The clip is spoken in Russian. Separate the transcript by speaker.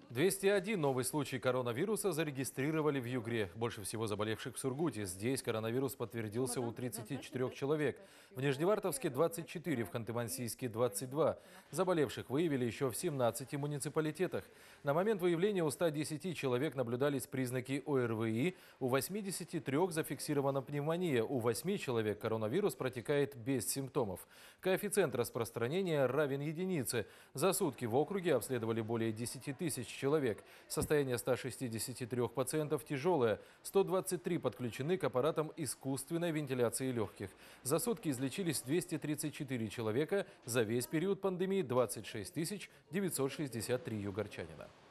Speaker 1: 201 новый случай коронавируса зарегистрировали в Югре. Больше всего заболевших в Сургуте. Здесь коронавирус подтвердился у 34 человек. В Нижневартовске 24, в Ханты-Мансийске 22. Заболевших выявили еще в 17 муниципалитетах. На момент выявления у 110 человек наблюдались признаки ОРВИ, у 83 зафиксирована пневмония, у 8 человек коронавирус протекает без симптомов. Коэффициент распространения равен единице. За сутки в округе обследовали более 10 тысяч человек. Состояние 163 пациентов тяжелое. 123 подключены к аппаратам искусственной вентиляции легких. За сутки излечились 234 человека. За весь период пандемии 26 963 югорчанина.